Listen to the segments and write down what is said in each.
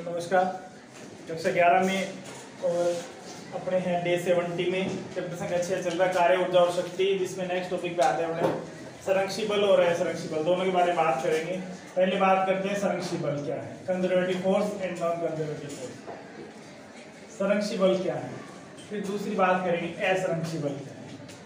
नमस्कार। कक्षा 11 में और अपने हैं डे 70 में चैप्टर संख्या 6 चल रहा कार्य ऊर्जा और शक्ति, जिसमें नेक्स्ट टॉपिक पे आते हैं अपने संरक्षी बल और असंरक्षी बल, दोनों के बारे में बात करेंगे। पहले बात करते हैं संरक्षी बल क्या है, conservative force and non conservative force. संरक्षी बल क्या है, फिर दूसरी बात करेंगे असंरक्षी बल क्या है।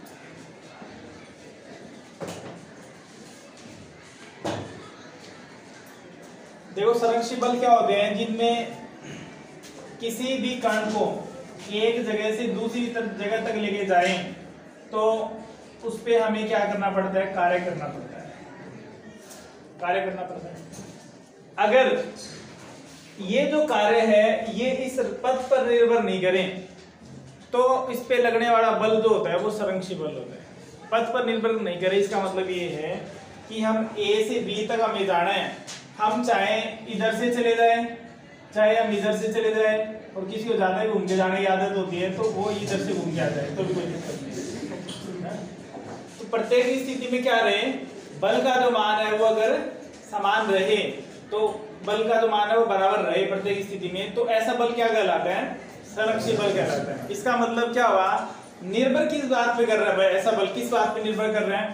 देखो संरक्षी बल क्या होते हैं, जिनमें किसी भी कण को एक जगह से दूसरी जगह तक लेके जाएं तो उस पे हमें क्या करना पड़ता है, कार्य करना पड़ता है, कार्य करना पड़ता है। अगर ये जो कार्य है ये इस पथ पर निर्भर नहीं करें तो इस पे लगने वाला बल जो होता है वो संरक्षी बल होता है। पथ पर निर्भर नहीं करे, इसका मतलब ये है कि हम A से B तक हमें जाना है, हम चाहे इधर से चले जाएं चाहे हम इधर से चले जाएं, और किसी को ज्यादा घूम के जाने की आदत होती है तो वो इधर से घूम के आ जाए तो भी कोई दिक्कत नहीं। तो प्रत्येक स्थिति में क्या रहे, बल का जो मान है वो अगर समान रहे तो बल का जो मान है वो बराबर रहे प्रत्येक स्थिति में, तो ऐसा बल क्या कहलाता है, संरक्षी बल कहलाता है। इसका मतलब क्या हुआ, निर्भर किस बात पे कर रहा है, ऐसा बल किस बात पे निर्भर कर रहा है,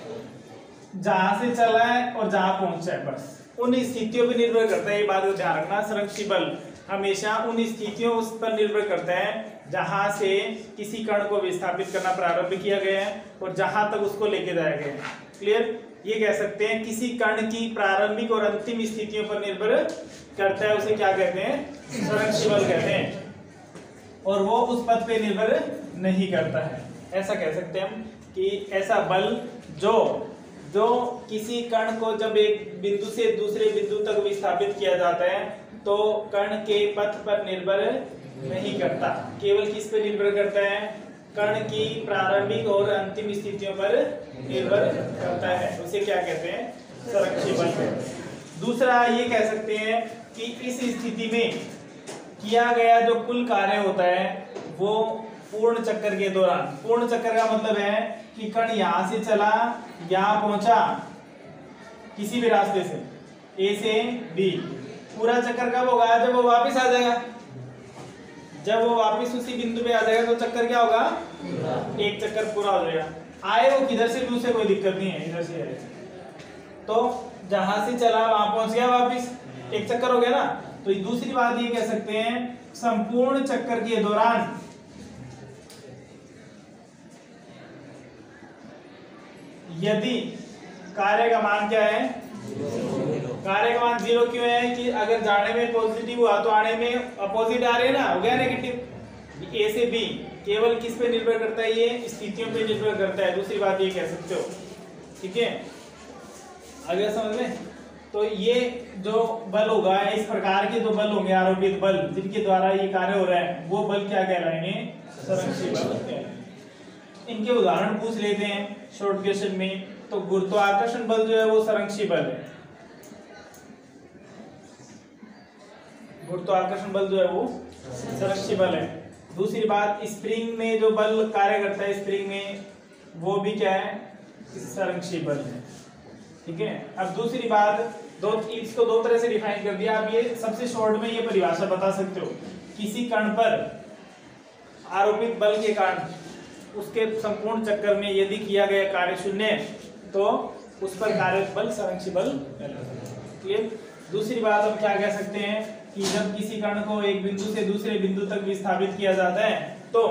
जहां से चला है और जहां पहुंचा है, बस उन स्थितियों पर निर्भर करता है। ये बात को ध्यान रखना, संरक्षी बल हमेशा उन स्थितियों उस पर निर्भर करता है जहां से किसी कण को विस्थापित करना प्रारंभ किया गया है और जहां तक उसको लेके जाया गया है। क्लियर, ये कह सकते हैं किसी कण की प्रारंभिक और अंतिम स्थितियों पर निर्भर करता है, उसे क्या कहते हैं, संरक्षी बल कहते हैं, और वो उस पथ पे निर्भर नहीं करता है। ऐसा कह सकते हैं हम कि ऐसा बल जो किसी कण को जब एक बिंदु से दूसरे बिंदु तक विस्थापित किया जाता है तो कण के पथ पर निर्भर नहीं करता, केवल किस पर निर्भर करता है, कण की प्रारंभिक और अंतिम स्थितियों पर निर्भर करता है, उसे क्या कहते हैं, संरक्षी बल। दूसरा ये कह सकते हैं कि इस स्थिति में किया गया जो कुल कार्य होता है वो पूर्ण चक्कर के दौरान, पूर्ण चक्कर का मतलब है कि कण यहां से चला यहां पहुंचा किसी भी रास्ते से A से B, पूरा चक्कर कब होगा, जब वो वापस आ जाएगा, जब वो वापस उसी बिंदु पे आ जाएगा तो चक्कर क्या होगा, एक चक्कर पूरा हो जाएगा। आए वो किधर से भी उसे कोई दिक्कत नहीं है, इधर से आए तो जहां से चला वहां पहुंच गया, वापस एक चक्कर हो गया ना। तो दूसरी बात ये कह सकते हैं संपूर्ण चक्कर के दौरान यदि कार्य का मान क्या है, कार्य का मान 0 क्यों है कि अगर जाने में पॉजिटिव हुआ तो आने में अपोजिट आ रहे हैं ना, हो गया नेगेटिव। A से B केवल किस पे निर्भर करता है, ये स्थितियों पे निर्भर करता है, दूसरी बात ये कह सकते हो। ठीक है, आगे समझ में। तो ये जो बल होगा, इस प्रकार के जो बल होंगे आरोपित बल जिनके द्वारा ये कार्य हो रहा है वो बल क्या कहलाएंगे, संरक्षी बल कहलाएंगे। इनके उदाहरण पूछ लेते हैं शॉर्ट क्वेश्चन में। तो गुरुत्वाकर्षण बल जो है वो संरक्षी बल है, गुरुत्वाकर्षण बल जो है वो संरक्षी बल है। दूसरी बात, स्प्रिंग में जो बल कार्य करता है स्प्रिंग में वो भी क्या है, संरक्षी बल है। ठीक है, अब दूसरी बात, इसको दो तरह से डिफाइन कर दिया। अब ये सबसे शॉर्ट में ये परिभाषा बता सकते हो, किसी कण पर आरोपित बल के कारण उसके संपूर्ण चक्कर में यदि किया गया कार्य शून्य तो उस पर कार्य बल संरक्षी बल। क्लियर। दूसरी बात हम क्या कह सकते हैं कि जब किसी कण को एक बिंदु से दूसरे बिंदु तक विस्थापित किया जाता है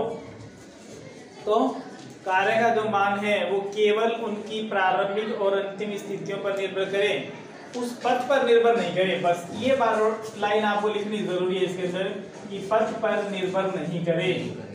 तो कार्य का जो मान है वो केवल उनकी प्रारंभिक और अंतिम स्थितियों पर निर्भर करे, उस पथ पर निर्भर नहीं करे। बस ये बार लाइन आपको लिखनी जरूरी है इसके अंदर कि पथ पर निर्भर नहीं करे,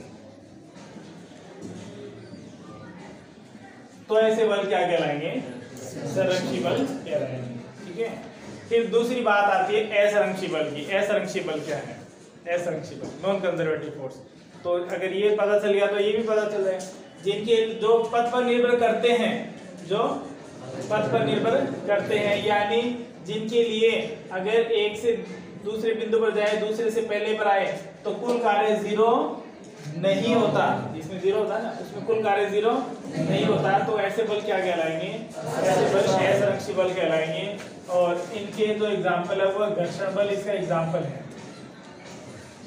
तो ऐसे बल क्या कहलाएंगे, संरक्षी बल कहलाएंगे। ठीक है, फिर दूसरी बात आती है असंरक्षी बल की। असंरक्षी बल क्या है, असंरक्षी बल, नॉन कंजर्वेटिव फोर्स। तो अगर ये पता चल गया तो ये भी पता चल जाए, जिनके जो पथ पर निर्भर करते हैं, जो पथ पर निर्भर करते हैं, यानी जिनके लिए अगर एक से दूसरे बिंदु पर जाए दूसरे से पहले पर आए तो कुल कार्य 0 नहीं होता, जिसमें 0 होता है ना उसमें कुल कार्य 0 नहीं होता, तो ऐसे बल क्या कहलाएंगे, ऐसे बल असंरक्षी बल कहलाएंगे। और इनके जो एग्जाम्पल है वो घर्षण बल इसका एग्जाम्पल है।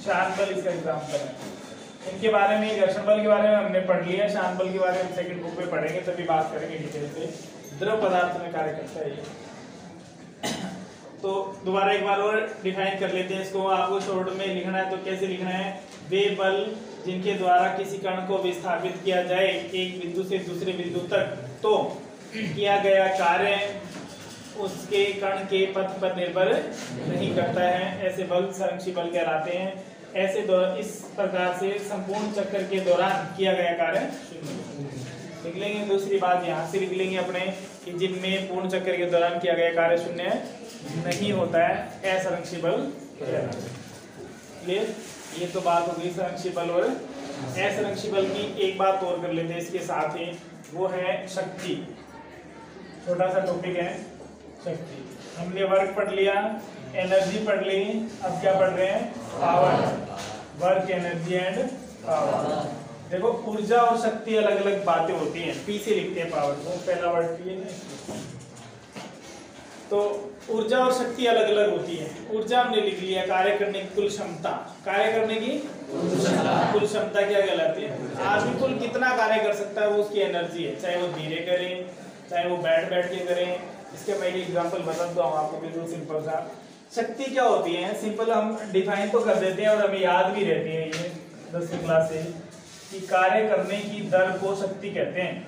शांत बल इसका एग्जाम्पल है। इनके बारे में, घर्षण बल के बारे में हमने पढ़ लिया, शांत बल के बारे में सेकंड बुक में पढ़ेंगे, तभी बात करेंगे डिटेल से। द्रव पदार्थ में कार्य करता है ये। तो दोबारा एक बार और डिफाइन कर लेते हैं इसको। आपको शॉर्ट में लिखना है तो कैसे लिखना है? वे बल जिनके द्वारा किसी कण को विस्थापित किया जाए एक बिंदु से दूसरे बिंदु तक, तो किया गया कार्य उसके कण के पथ पर निर्भर नहीं करता है, ऐसे बल संरक्षी बल कहलाते हैं। ऐसे इस प्रकार से संपूर्ण चक्र के दौरान किया गया कार्य शून्य। लिख लेंगे दूसरी बात यहाँ से लिख लेंगे अपने कि जिनमें पूर्ण चक्र के दौरान किया गया कार्य शून्य नहीं होता है, असंरक्षी बल कहलाता है। क्लियर? ये तो बात हो गई संरक्षी बल और असंरक्षी बल की। एक बात और कर लेते हैं इसके साथ ही, वो है शक्ति। छोटा सा टॉपिक है शक्ति। हमने वर्क पढ़ लिया, एनर्जी पढ़ ली, अब क्या पढ़ रहे हैं? Power. Work, energy and power. देखो ऊर्जा और शक्ति अलग अलग बातें होती हैं। पी से लिखते हैं पावर को, पहला वर्ड पी है। तो ऊर्जा और शक्ति अलग अलग होती है। ऊर्जा हमने लिख लिया, कार्य करने की कुल क्षमता। कार्य करने की कुल क्षमता क्या कहलाती है? आदमी कुल कितना कार्य कर सकता है वो उसकी एनर्जी है, चाहे वो धीरे करें, चाहे वो बैठ के करें। इसके मैं एक एग्जांपल बताता हूँ आपको, बिल्कुल सिंपल सा। शक्ति क्या होती है? सिंपल हम डिफाइन तो कर देते हैं और हमें याद भी रहती है ये 10वीं क्लास से, कि कार्य करने की दर को शक्ति कहते हैं।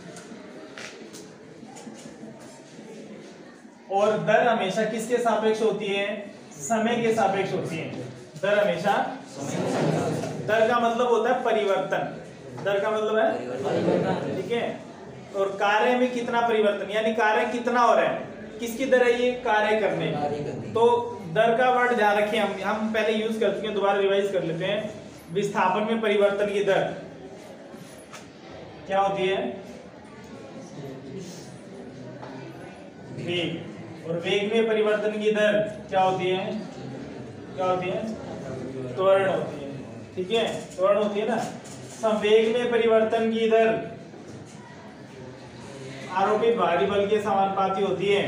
और दर हमेशा किसके सापेक्ष होती है? समय के सापेक्ष होती है। दर हमेशा, दर का मतलब होता है परिवर्तन। दर का मतलब है, ठीक है। और कार्य में कितना परिवर्तन, यानी कार्य कितना हो रहा है, किसकी दर है ये? कार्य करने। तो दर का वर्ड ध्यान रखिए, हम पहले यूज कर चुके हैं, दोबारा रिवाइज कर लेते हैं। विस्थापन में परिवर्तन की दर क्या होती है? वेग। और वेग में परिवर्तन की दर क्या होती है? क्या होती है? त्वरण होती है, ठीक है। त्वरण होती है ना। संवेग में परिवर्तन की दर आरोपित भारी बल के समानुपाती होती है।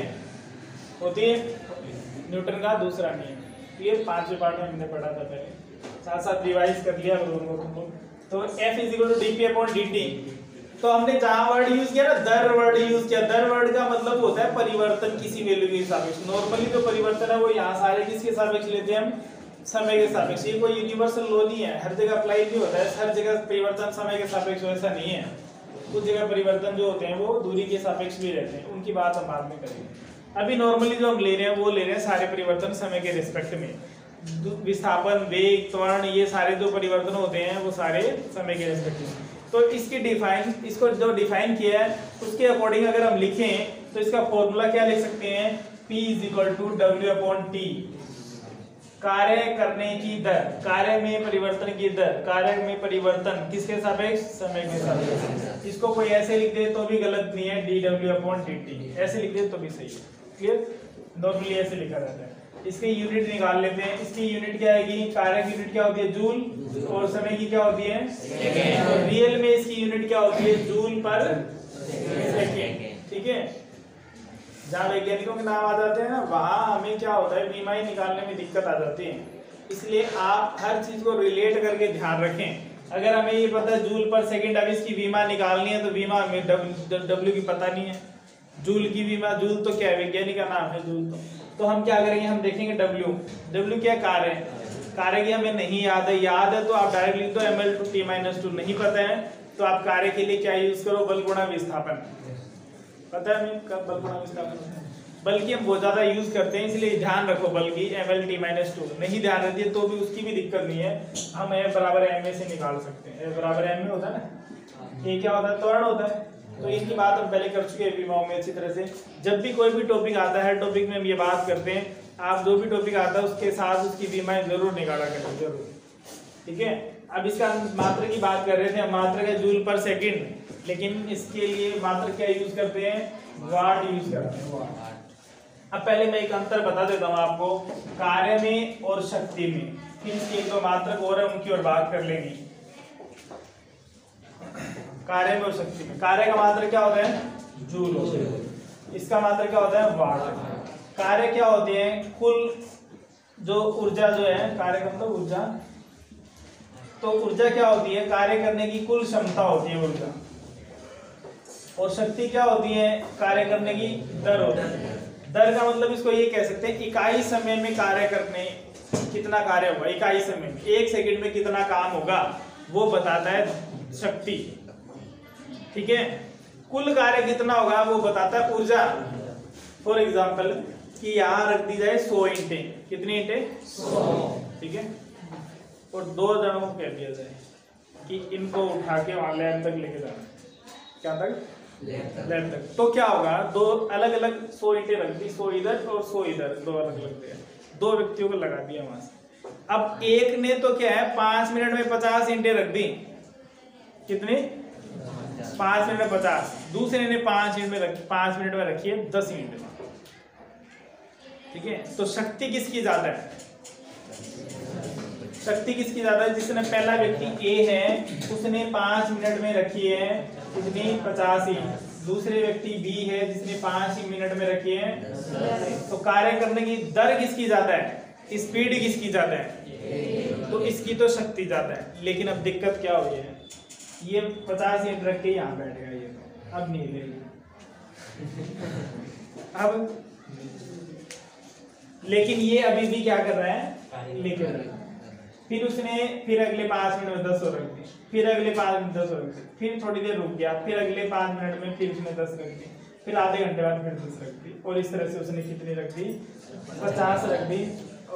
न्यूटन का दूसरा नियम। ये 5वें पार्ट में हमने पढ़ा था पहले, साथ साथ रिवाइज कर लिया दोनों को। तो F = dp/dt। तो हमने जहां वर्ड यूज किया ना, दर वर्ड यूज किया। दर वर्ड का मतलब होता है परिवर्तन किसी वैल्यू के सापेक्ष। नॉर्मली जो परिवर्तन है वो यहाँ सारे किसके सापेक्ष लेते हैं हम? समय के सापेक्ष। ये कोई यूनिवर्सल लॉ नहीं है, हर जगह अप्लाई नहीं होता है। हर जगह परिवर्तन समय के सापेक्ष ऐसा नहीं है। कुछ जगह परिवर्तन जो होते हैं वो दूरी के सापेक्ष भी रहते हैं, उनकी बात हम बाद में करेंगे। अभी नॉर्मली जो हम ले रहे हैं वो ले रहे हैं सारे परिवर्तन समय के रिस्पेक्ट में। विस्थापन, वेग, त्वरण, ये सारे जो परिवर्तन होते हैं वो सारे समय के रिस्पेक्ट में। तो इसको जो डिफाइन किया है उसके अकॉर्डिंग अगर हम लिखें तो इसका फॉर्मूला क्या लिख सकते हैं? P = W/T। कार्य करने की दर, कार्य में परिवर्तन की दर, कार्य में परिवर्तन किसके सापेक्ष? समय के सापेक्ष। इसको कोई ऐसे लिख दे तो भी गलत नहीं है, dW/dt। ऐसे लिख दे तो भी सही है। क्लियर? नॉर्मली ऐसे लिखा जाता है। इसके यूनिट निकाल लेते हैं। इसकी यूनिट क्या आएगी? कार्य की यूनिट क्या होती है? जूल। और समय की क्या होती है? सेकेंड। और रियल में इसकी यूनिट क्या होती है? जूल पर सेकेंड, ठीक है। जहाँ वैज्ञानिकों के नाम आ जाते हैं ना, वहां हमें क्या होता है? बीमारी निकालने में दिक्कत आ जाती है। इसलिए आप हर चीज को रिलेट करके ध्यान रखें। अगर हमें ये पता है जूल पर सेकेंड, अब इसकी बीमा निकालनी है तो बीमा हमें डब्ल्यू की पता नहीं है। जूल की बीमा, जूल तो क्या है? वैज्ञानिक का नाम है जूल। तो हम क्या करेंगे? हम देखेंगे डब्ल्यू क्या कार्य है। कार्य की हमें नहीं याद है तो आप डायरेक्ट लिख दो ml/t-2। नहीं पता है तो आप कार्य के लिए क्या यूज करो? बल गुणा विस्थापन। पता है हमें कब बल गुणा विस्थापन होता है? बल्कि हम बहुत ज्यादा यूज करते हैं, इसलिए ध्यान रखो बल की ml/t-2। नहीं ध्यान रहती है तो भी उसकी भी दिक्कत नहीं है, हम F = ma से निकाल सकते हैं। F = ma होता है ना, ये क्या होता है? त्वरण होता है। तो इनकी बात हम पहले कर चुके हैं बीमाओं में अच्छी तरह से। जब भी कोई भी टॉपिक आता है, टॉपिक में हम ये बात करते हैं, आप जो भी टॉपिक आता है उसके साथ उसकी बीमाएं जरूर निकाला करें, जरूर, ठीक है। अब इसका मात्रा की बात कर रहे थे, हम मात्रा का जूल पर सेकंड, लेकिन इसके लिए मात्रा क्या यूज करते हैं? वाट यूज करते हैं, वाट। अब पहले मैं एक अंतर बता देता हूँ आपको कार्य में और शक्ति में। फिर इसकी एक दो मात्रक और है, उनकी ओर बात कर लेंगे। कार्य में और शक्ति में कार्य का मात्रक क्या होता है? जूल होता है। इसका मात्रक क्या होता है? वाट। कार्य क्या होते हैं? कुल जो ऊर्जा जो है, कार्य का मतलब ऊर्जा, तो ऊर्जा क्या होती है? कार्य करने की कुल क्षमता होती है ऊर्जा। और शक्ति क्या होती है? कार्य करने की दर होती है। दर का मतलब इसको ये कह सकते हैं इकाई समय में कार्य करने कितना कार्य होगा, इकाई समय में 1 सेकंड में कितना काम होगा वो बताता है शक्ति। ठीक है, कुल कार्य कितना होगा वो बताता है ऊर्जा। फॉर एग्जांपल कि यहाँ रख दी जाए 100 ईंटें। कितनी ईंटें? 100। ठीक है, और 2 जनों को कह दिया जाए कि इनको उठा के वहां लैब तक लेके जाना। क्या तक? लैब तक। तो क्या होगा? 2 अलग अलग 100 ईंटें रख दी, 100 इधर और 100 इधर, 2 अलग अलग दिया, 2 व्यक्तियों को लगा दिया वहां से। अब एक ने तो क्या है 5 मिनट में 50 ईंटें रख दी। कितनी? 5 मिनट में 50। दूसरे ने 5 मिनट में रखी है 10 ईंटें। ठीक है, तो शक्ति किसकी ज्यादा है? शक्ति किसकी ज्यादा है? जिसने पहला व्यक्ति ए है उसने 5 मिनट में रखी है कितनी? 50 ईंट। दूसरे व्यक्ति बी है जिसने 5 मिनट में रखी है। तो कार्य करने की दर किसकी ज्यादा है? स्पीड किसकी ज्यादा है? तो इसकी तो शक्ति ज्यादा है। लेकिन अब दिक्कत क्या हो गई है? ये 50 ईंट रख के यहाँ बैठ गया, ये तो अब नहीं लेगी। अब लेकिन ये अभी भी क्या कर रहा है? लेकर रहा है। फिर अगले 5 मिनट में 10 रख दी, फिर अगले 5 मिनट 10 रख दी, फिर थोड़ी देर रुक गया, फिर अगले 5 मिनट में फिर उसने 10 रख दी, फिर आधे घंटे बाद फिर 10 रख दी, और इस तरह से उसने कितनी रख दी? 50 रख दी।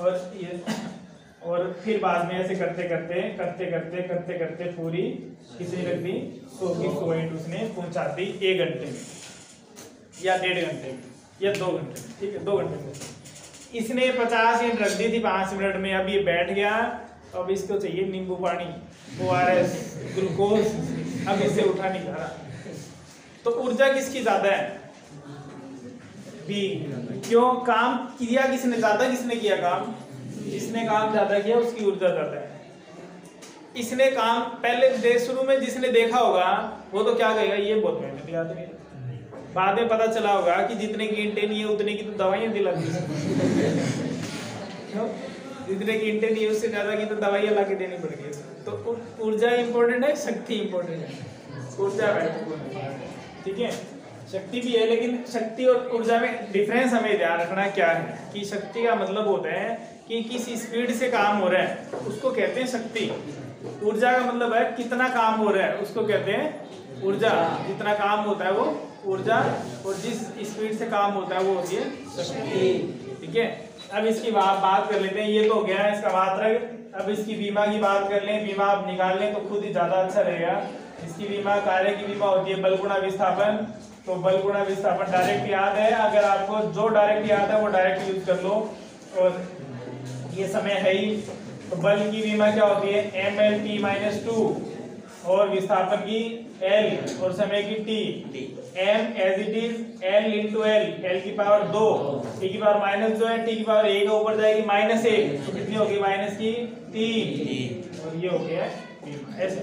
और फिर बाद में ऐसे करते करते पूरी कितनी रख दी? 100 की 100 ईंट उसने पहुंचा दी 1 घंटे में या 1.5 घंटे में या 2 घंटे में। ठीक है, 2 घंटे में इसने 50 ईंट रख दी थी 5 मिनट में। अब ये बैठ गया, अब इसको चाहिए नींबू पानी, ORS, ग्लूकोज। अब इसे उठा नहीं जा रहा। तो ऊर्जा किसकी ज्यादा है? बी। क्यों? काम किया किसने ज्यादा? किसने किया काम? जिसने काम ज्यादा किया उसकी ऊर्जा ज्यादा है। इसने काम पहले शुरू में जिसने देखा होगा वो तो क्या कहेगा? ये बहुत मेहनती आदमी है। बाद में पता चला होगा कि जितने की ईंटें नहीं है उतने की तो दवाइयां दिला दी। जितने की ईंटें नहीं है उससे ज्यादा की तो दवाइयां ला के देनी पड़ेगी। तो ऊर्जा इंपॉर्टेंट है, शक्ति इंपॉर्टेंट है? ऊर्जा महत्वपूर्ण है। ठीक है, शक्ति भी है, लेकिन शक्ति और ऊर्जा में डिफरेंस हमें ध्यान रखना क्या है कि शक्ति का मतलब होता है कि किस स्पीड से काम हो रहा है उसको कहते हैं शक्ति। ऊर्जा का मतलब है कितना काम हो रहा है उसको कहते हैं ऊर्जा। जितना काम होता है वो ऊर्जा, और जिस स्पीड से काम होता है वो होती है शक्ति। ठीक है, अब इसकी बात कर लेते हैं। ये तो हो गया इसका मात्रक। अब इसकी बीमा की बात कर लें। बीमा आप निकाल लें तो खुद ही ज्यादा अच्छा रहेगा। इसकी बीमा कार्य की बीमा होती है बल गुणा विस्थापन। तो बल गुणा विस्थापन डायरेक्ट याद है, अगर आपको जो डायरेक्ट याद है वो डायरेक्ट यूज कर लो, और ये समय है ही। तो बल की बीमा क्या होती है? mLT-2, और विस्थापन की L, और समय की T। m as it is L into L की पावर 2, T की पावर माइनस 2 है, T की पावर 1 ऊपर जाएगी -1, तो कितनी होगी? माइनस की 3, और ये हो गया ऐसे।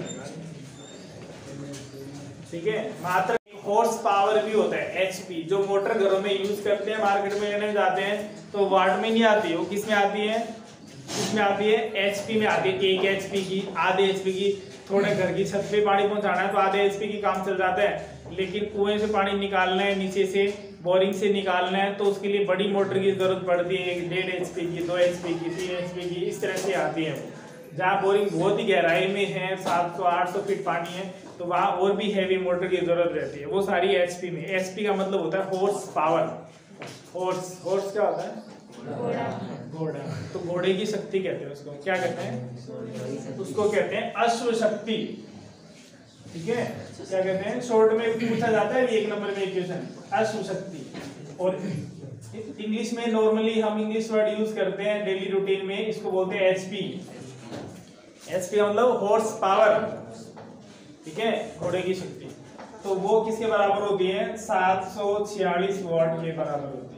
ठीक है, मात्र हॉर्स पावर भी होता है HP, जो मोटर घरों में यूज करते हैं, मार्केट में लेने जाते हैं तो वाट में नहीं आती, वो किस में आती है? इसमें आती है HP में आती है। 1 HP की, आधे HP की। थोड़े घर की छत पे पानी पहुंचाना है तो आधे HP की काम चल जाता है, लेकिन कुएं से पानी निकालना है, नीचे से बोरिंग से निकालना है, तो उसके लिए बड़ी मोटर की जरूरत पड़ती है। 1.5 HP की, 2 HP की, 3 HP की, इस तरह से आती है। जहाँ बोरिंग बहुत ही गहराई में है, 700-800 फीट पानी है, तो वहाँ और भी हैवी मोटर की जरूरत रहती है। वो सारी HP में। HP का मतलब होता है हॉर्स पावर। हॉर्स क्या होता है? घोड़ा। तो घोड़े की शक्ति कहते हैं उसको। क्या कहते हैं? उसको कहते हैं अश्व शक्ति। ठीक है, क्या कहते हैं? शॉर्ट में पूछा जाता है 1 नंबर में इक्वेशन, अश्व शक्ति। और इंग्लिश में नॉर्मली हम इंग्लिश वर्ड यूज करते हैं डेली रूटीन में, इसको बोलते हैं HP। HP मतलब हॉर्स पावर। ठीक है, घोड़े की शक्ति। तो वो किसके बराबर होती है? 746 वाट के बराबर होती है।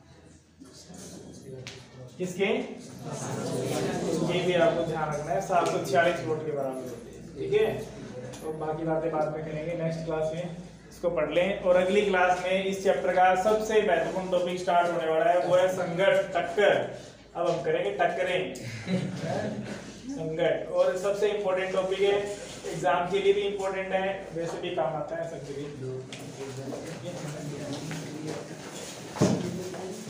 किसके? ये भी आपको ध्यान रखना है, 746 वोल्ट के बराबर होती है। ठीक है, तो बाकी बातें बाद में करेंगे नेक्स्ट क्लास में, इसको पढ़ लें। और अगली क्लास में इस चैप्टर का सबसे महत्वपूर्ण टॉपिक स्टार्ट होने वाला है, वो है संघर्ष, टक्कर। अब हम करेंगे टक्करें, संकट। और सबसे इम्पोर्टेंट टॉपिक है, एग्जाम के लिए भी इम्पोर्टेंट है, वैसे भी काम आता है सब जगह।